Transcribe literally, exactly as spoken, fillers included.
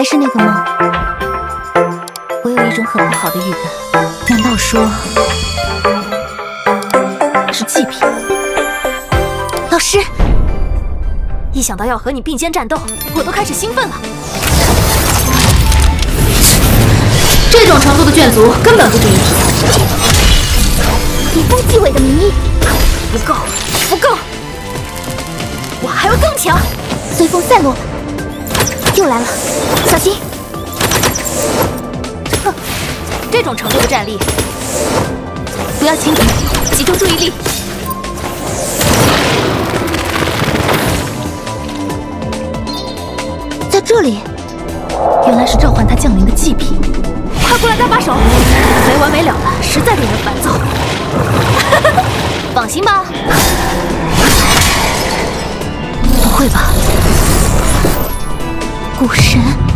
还是那个梦。我有一种很不好的预感，难道说是祭品？老师，一想到要和你并肩战斗，我都开始兴奋了。这种程度的眷族根本不值一提。以风纪委的名义，不够，不够，我还会更强。随风散落，又来了，小心！哼，这种程度的战力，不要轻敌，集中注意力。在这里，原来是召唤他降临的祭品。快过来搭把手！没完没了的，实在令人烦躁。放心吧。不会吧？古神。